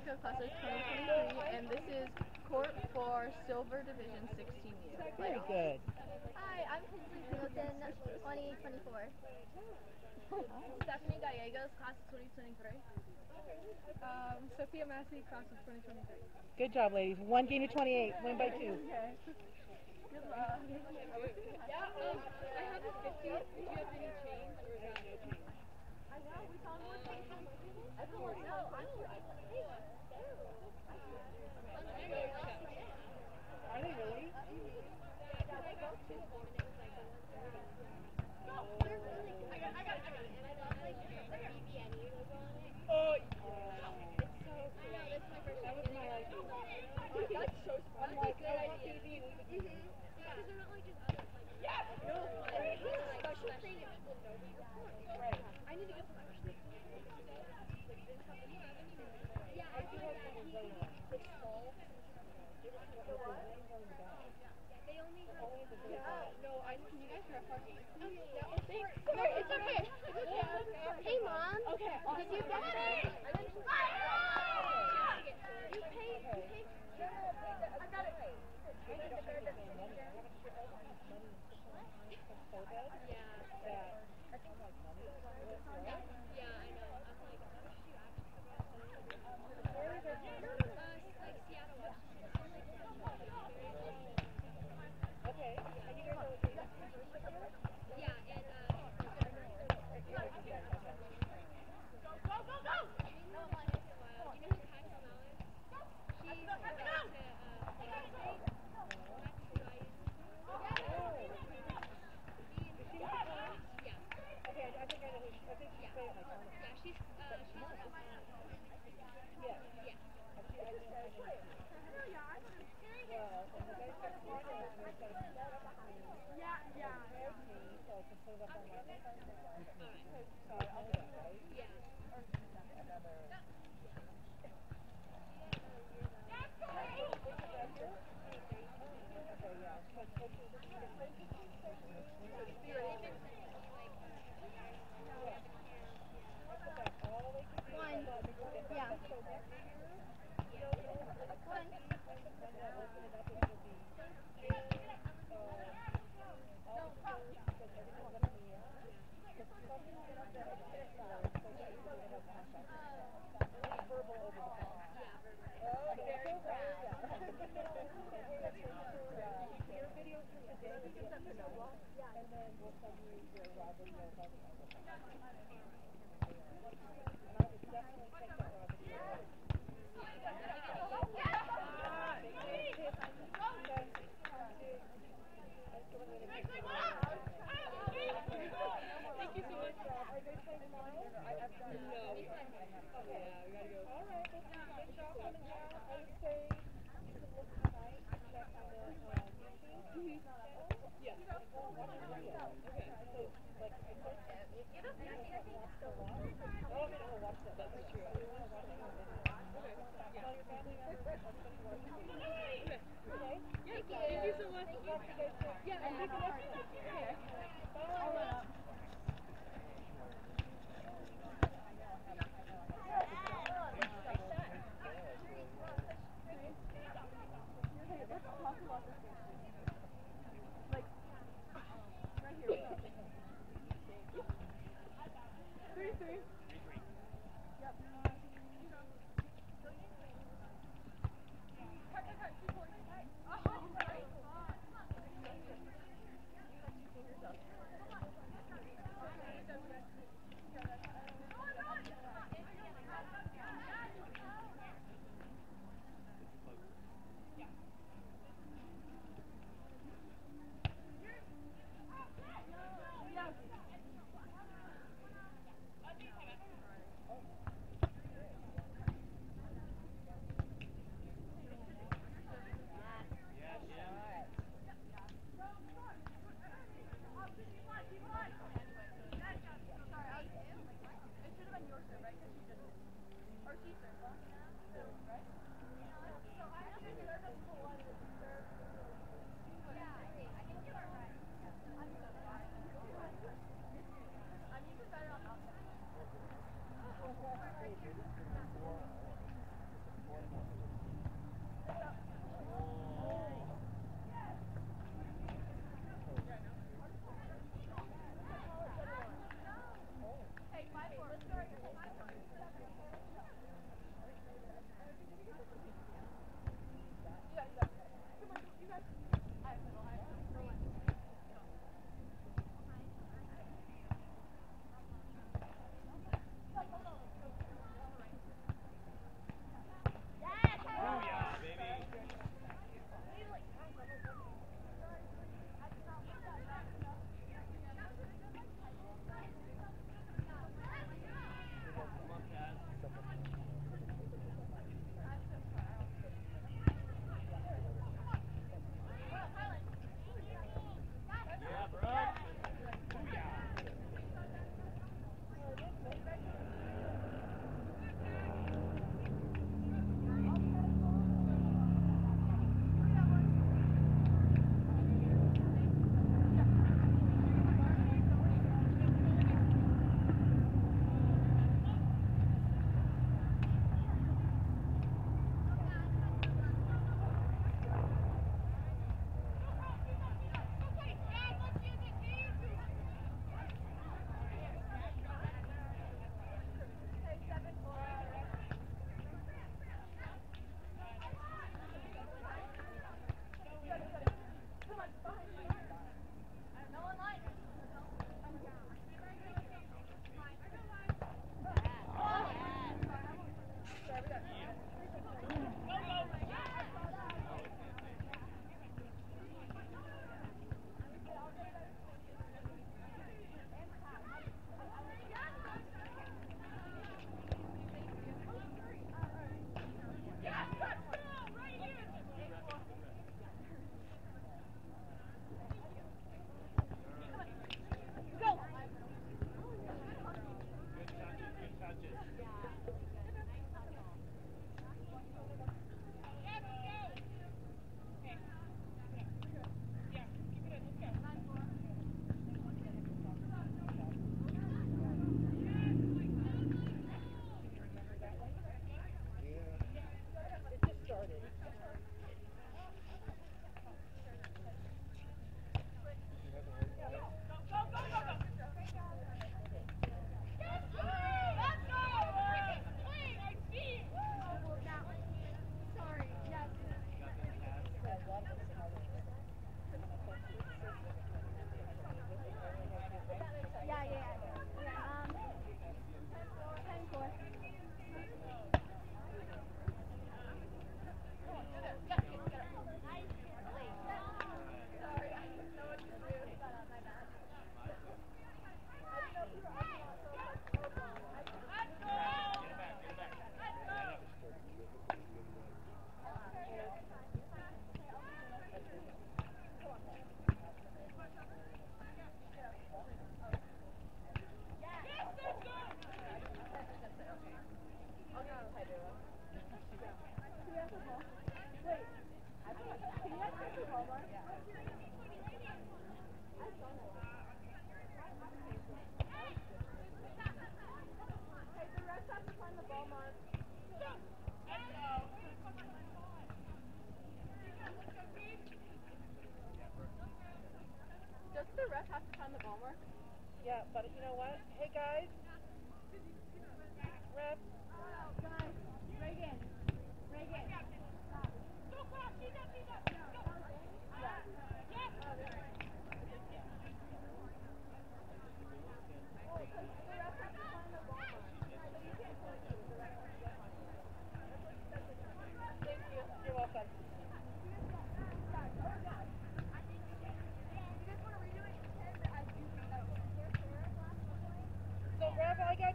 Mexico, class of 2023, and this is court for Silver Division 16U. Very good. Hi, I'm Kinsley Singleton, 2024. Stephanie Gallegos, class of 2023. Sophia Massey, class of 2023. Good job, ladies. 1 game to 28. Win by 2. Okay. Good luck. Yeah, I have a 50. Do you have any change or is that no change? I know, we found more things. Everyone knows. Are they really? Oh, that was my idea. That's so smart. I'm like, I want TV. Yes! No, it's a special thing that people know that you're poor. Right. I need to get some extra. Yeah, I feel like that he it's small. They only have no, can you guys grab parking? Thanks. It's okay. Hey, Mom. Okay. Did you get it? You paid. I got it.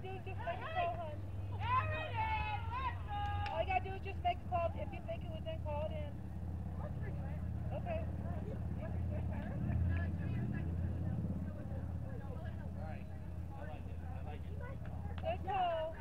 do is just make a call, hon. All you gotta do is just make a call if you think it was in, call it in. Okay. Good call.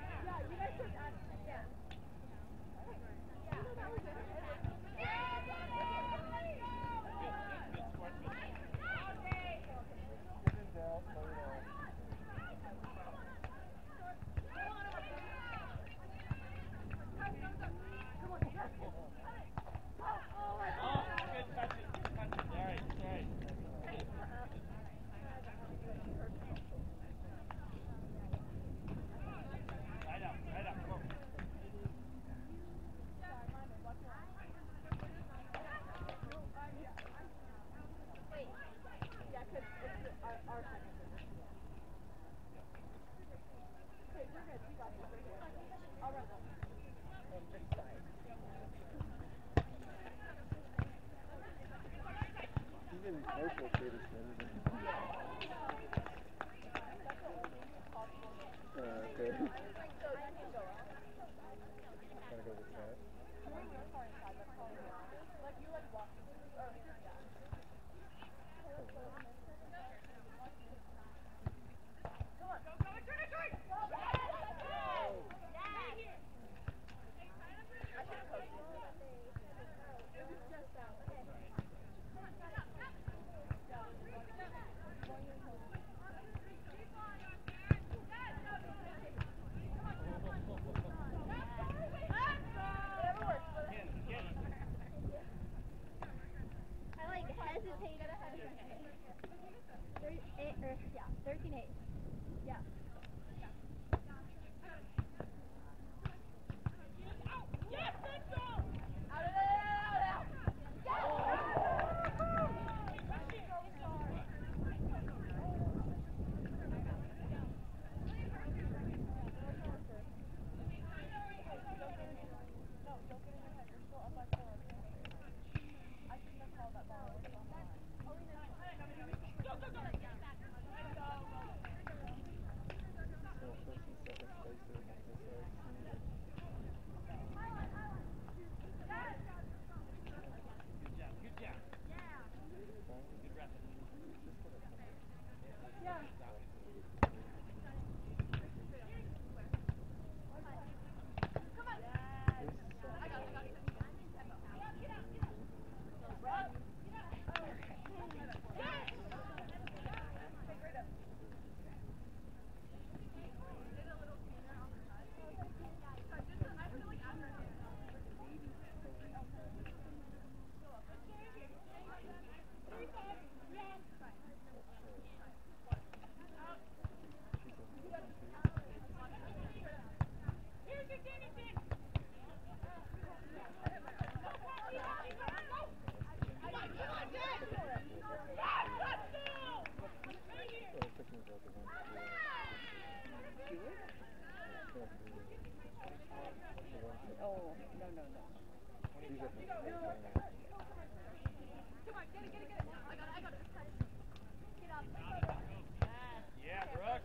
Even commercial theater is better than okay. Gotta go with that. I like hesitated. 13-8. Yeah. Oh, no. Yeah, Brooke.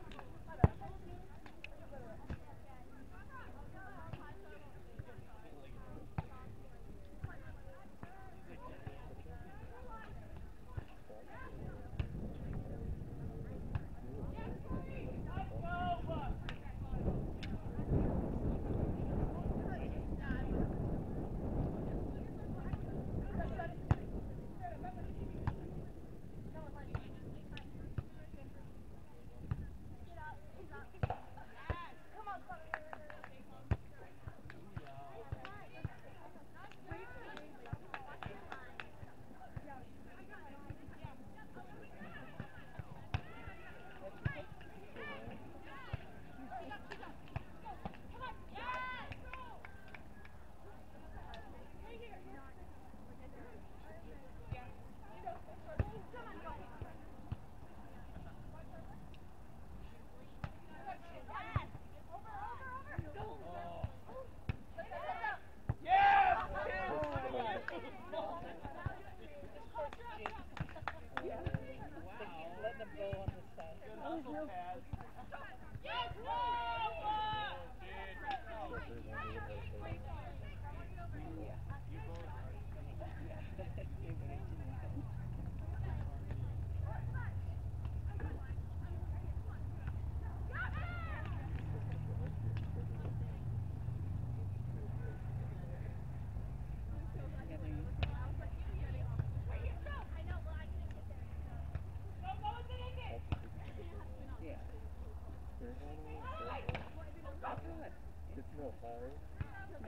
fire? No.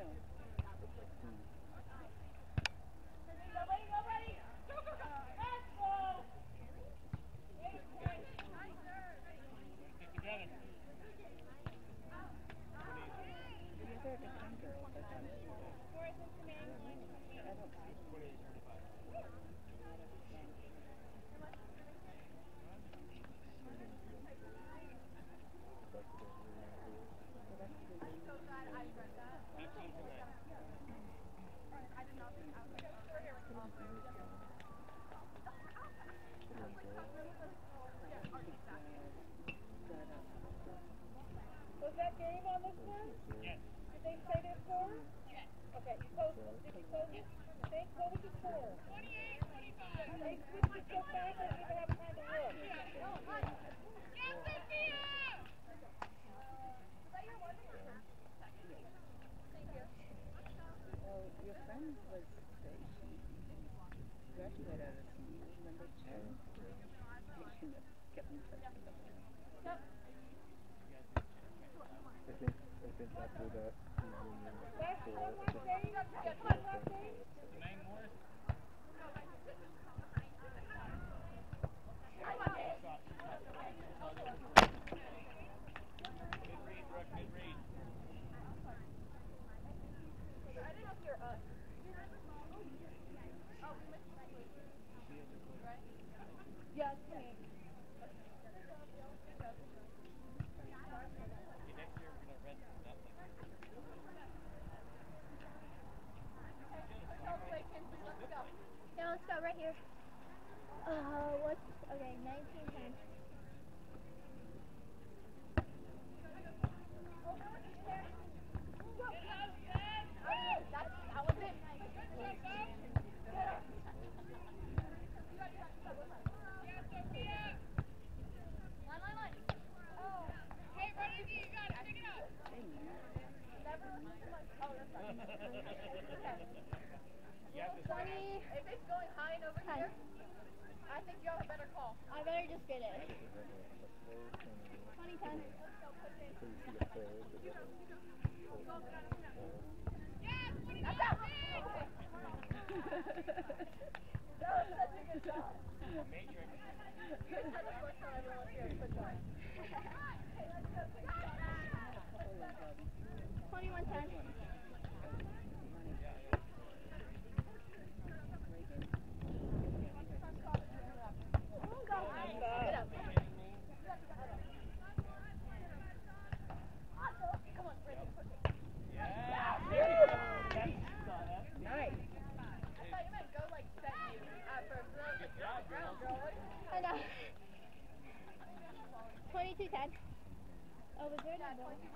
You're there to come, girls. I thought you were. I don't see them. Was that game on this one? Yes. Did they say their score? Yes. Okay, you posted. Did you post it? Thanks. What was the score? 28-25. They switched it so fast I didn't even have time to look. Well, your friend was, she graduated out of CU, remember Jen? They shouldn't have kept in touch with them. I think after that reunion Last for one, last day? the Last day? Yeah, it's me. Yeah, let's go right here. What's, okay, 1910. That was it. If it's going high and over here, I think you have a better call. I better just get it. 2010. That's out. That was such a good shot. You guys had the first time everyone here put that. 2110. Nice. I thought you meant go like set you at first. And I was like, you're on the ground, girl. What are you I know. 2210. Oh, was there another one?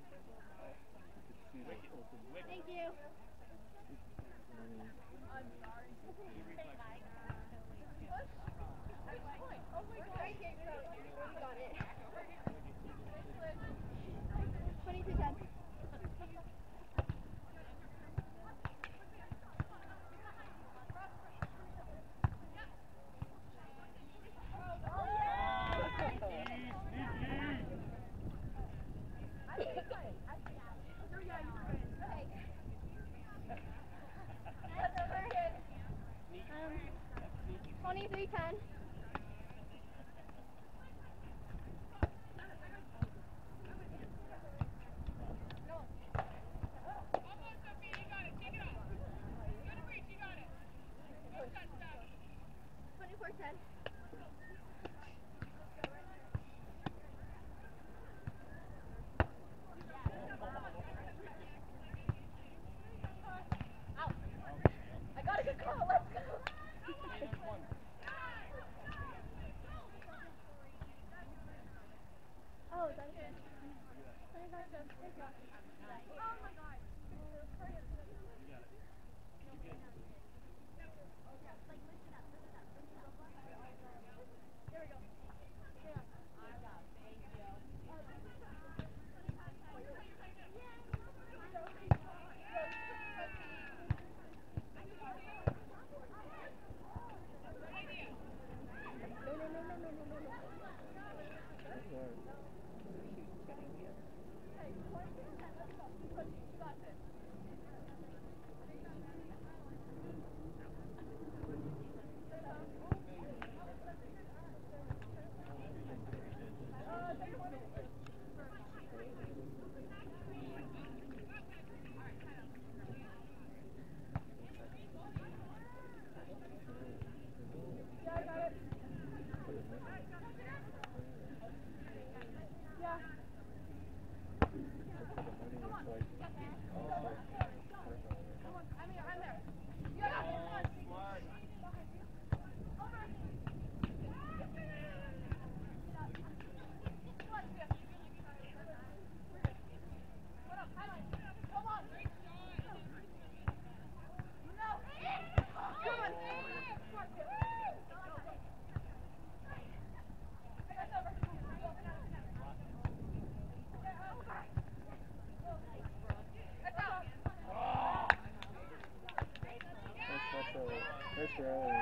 Thank you. I'm sorry. Push. Good point. Oh my god. I gave it out. You got it. 2210. That's over here. 2310. I got a good call. Let's go. Oh, that's it. She's getting you. Nice rally.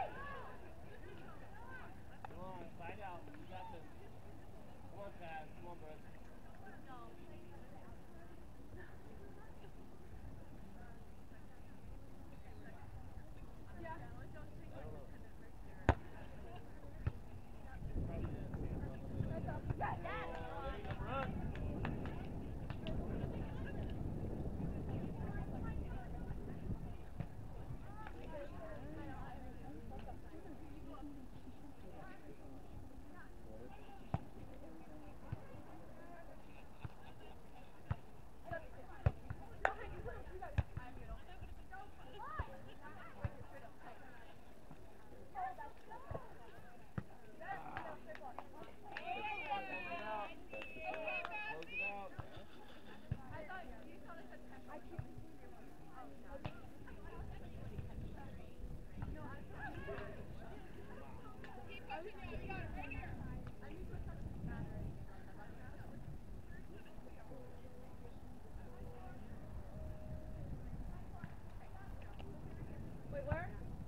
Wait, where?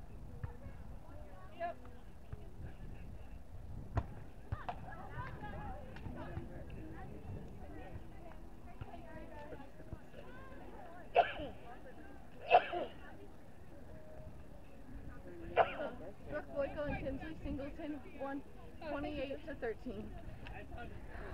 Yep. Brooke Boyko and Kinsley Singleton won 28-13.